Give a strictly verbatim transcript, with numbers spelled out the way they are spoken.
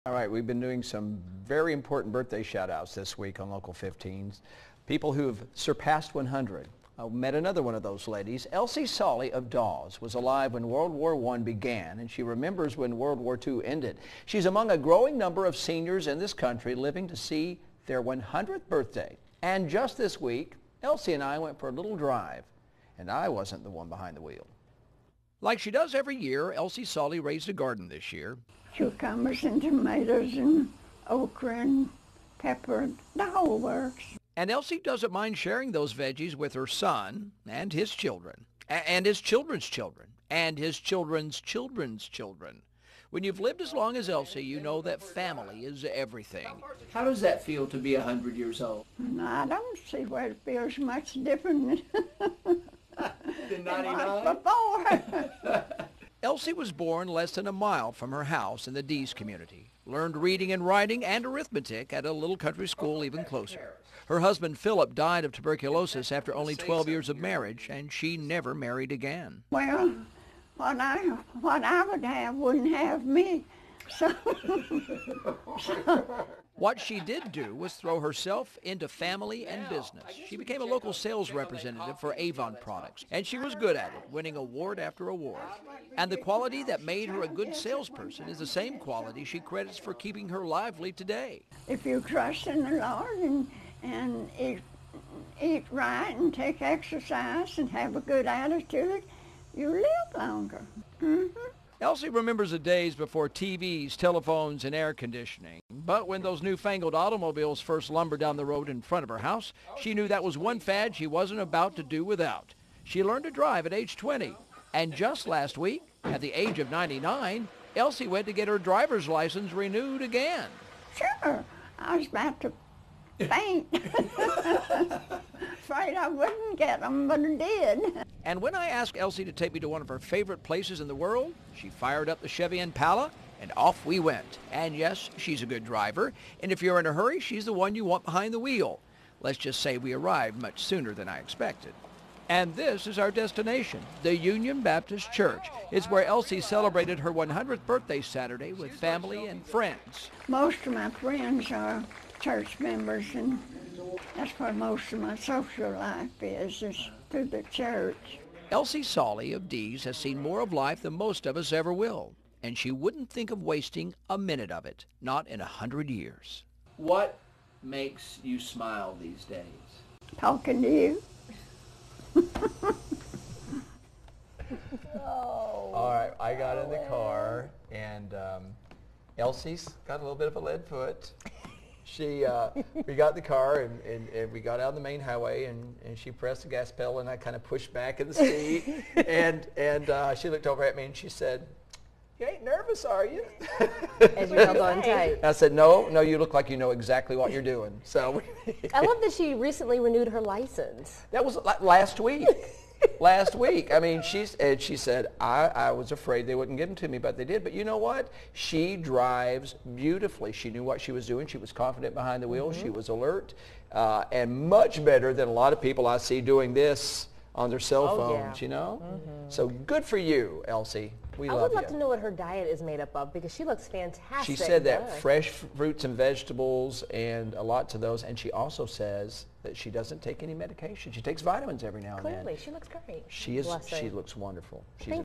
All right, we've been doing some very important birthday shout-outs this week on Local fifteens. People who have surpassed one hundred. I met another one of those ladies. Elsie Sollie of Dees was alive when World War One began, and she remembers when World War Two ended. She's among a growing number of seniors in this country living to see their one hundredth birthday. And just this week, Elsie and I went for a little drive, and I wasn't the one behind the wheel. Like she does every year, Elsie Sollie raised a garden this year. Cucumbers and tomatoes and okra and pepper, the whole works. And Elsie doesn't mind sharing those veggies with her son and his children, and his children's children, and his children's children's children. When you've lived as long as Elsie, you know that family is everything. How does that feel to be one hundred years old? I don't see where it feels much different than ninety-nine? Before. Elsie was born less than a mile from her house in the Dees community, learned reading and writing and arithmetic at a little country school even closer. Her husband Phillip died of tuberculosis after only twelve years of marriage, and she never married again. Well, what I, what I would have wouldn't have me. So. What she did do was throw herself into family and business. She became a local sales representative for Avon products, and she was good at it, winning award after award. And the quality that made her a good salesperson is the same quality she credits for keeping her lively today. If you trust in the Lord and, and eat, eat right and take exercise and have a good attitude, you live longer. Mm-hmm. Elsie remembers the days before T Vs, telephones, and air conditioning. But when those newfangled automobiles first lumbered down the road in front of her house, she knew that was one fad she wasn't about to do without. She learned to drive at age twenty. And just last week, at the age of ninety-nine, Elsie went to get her driver's license renewed again. Sure. I was about to faint. Afraid I wouldn't get them, but I did. And when I asked Elsie to take me to one of her favorite places in the world, she fired up the Chevy Impala, and off we went. And yes, she's a good driver, and if you're in a hurry, she's the one you want behind the wheel. Let's just say we arrived much sooner than I expected. And this is our destination, the Union Baptist Church. It's where Elsie celebrated her one hundredth birthday Saturday with family and friends. Most of my friends are church members, and that's where most of my social life is, is through the church. Elsie Sollie of Dees has seen more of life than most of us ever will, and she wouldn't think of wasting a minute of it, not in a hundred years. What makes you smile these days? Talking to you. Oh. All right, I got in the car, and um, Elsie's got a little bit of a lead foot. She, uh, we got in the car, and, and, and we got out on the main highway, and, and she pressed the gas pedal, and I kind of pushed back in the seat, and, and uh, she looked over at me, and she said, "You ain't nervous, are you?" As you held on tight. I said, no, no, you look like you know exactly what you're doing. So I love that she recently renewed her license. That was like last week. Last week. I mean, she's, and she said, I, I was afraid they wouldn't give them to me, but they did. But you know what? She drives beautifully. She knew what she was doing. She was confident behind the wheel. Mm-hmm. She was alert, uh, and much better than a lot of people I see doing this on their cell oh, phones, yeah. you know? Mm-hmm. So good for you, Elsie. We I love would love you. to know what her diet is made up of, because she looks fantastic. She said that yeah. fresh fruits and vegetables and a lot to those, and she also says that she doesn't take any medication. She takes vitamins every now and then. Clearly, she looks great. She is. Bless her. She looks wonderful. She's Thank